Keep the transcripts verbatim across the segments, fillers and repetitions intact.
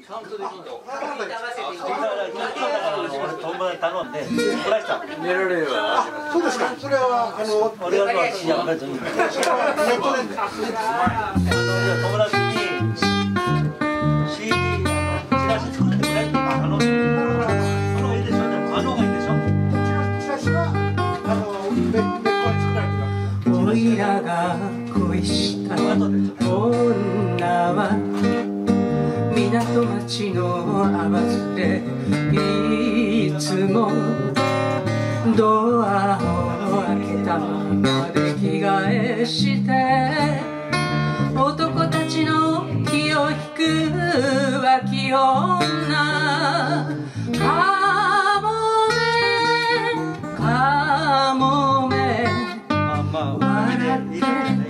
カウントでどうぞ。 友達頼んで、こらした。 寝られるわ。 そうですか。それはあの俺はまあ知らないといい。 ネットで。 友達に シーディー あのチラシ作ってくれってあのあのいいでしょ。あのがいいでしょ。 チラシはあの別個に作られてる。 おいらが恋した女は港町のあわずでいつもドアを開けたままで着替えして男たちの気を引く浮気女かもめかもめ笑って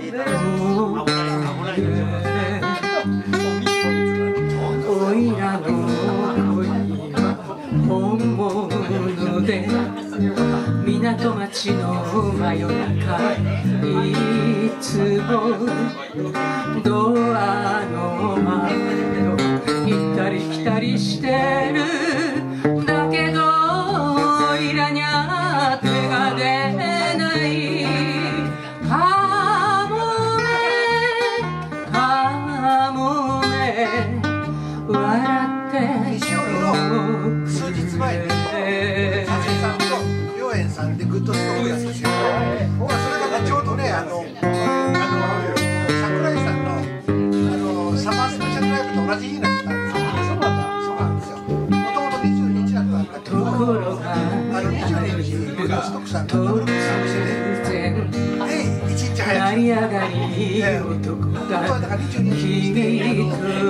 おいらの恋は本物で港町の真夜中いつもドアの前を行ったり来たりしてるだけどおいらにゃ手が出ないかもめかもめ笑って西荻の数日前に佐々木さんと良縁さんでグッドストークやったんですよ。僕はそれがねちょうどねあのあの桜井さんのあのサマースペシャルライブと同じ日になったんですよ。そうなんですよ。もともとにじゅうににちだったんだけど、あのにじゅうににちグッドストークさんが登録されてて、でいちにち早く。 成り上がり男が一人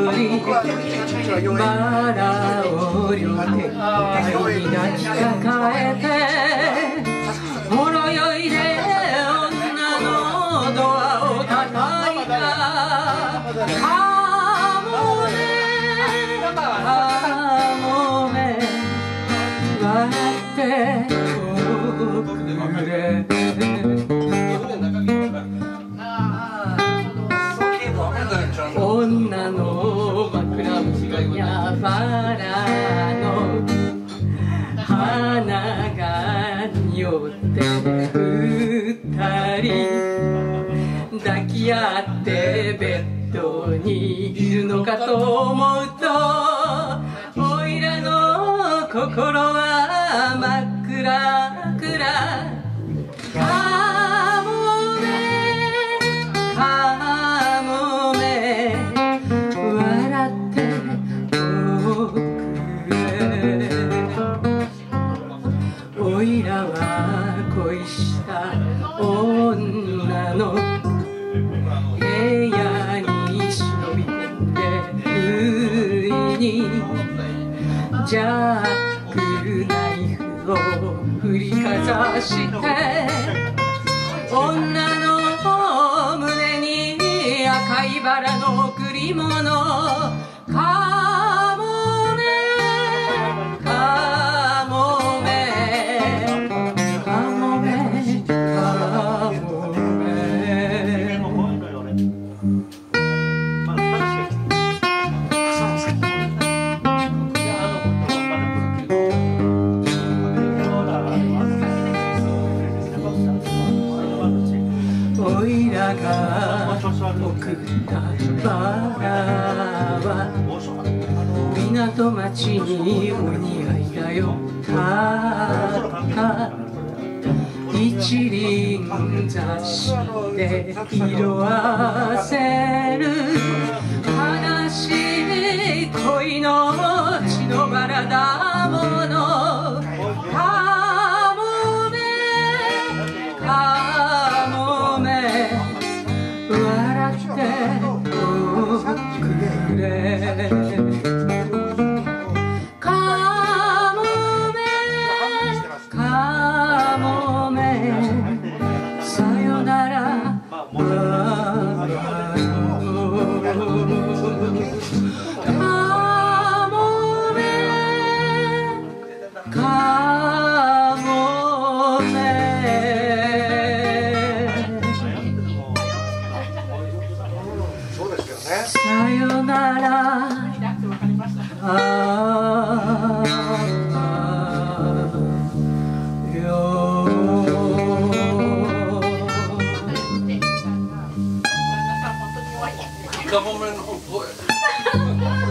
バラを両手に抱きかかえてほろ酔いで女のドアを叩いたかもめかもめ笑っておくれ女の枕元やバラの花が匂って二人抱き合ってベッドにいるのかと思うとおいらの心は真っ暗暗かもめかもめ笑っておくれおいらは恋した女の部屋に忍び込んで不意にジャックナイフを振りかざして女の胸に赤いバラの贈り物かもめかもめかもめかもめおいらが送ったバラは港町にお似合いだよたった一輪雑誌で色あせる悲しい恋の血のバラだものかもめかもめ笑っておくれかもめかもめさよならバラのかもめかもめそうですよね。 さよならガモメの声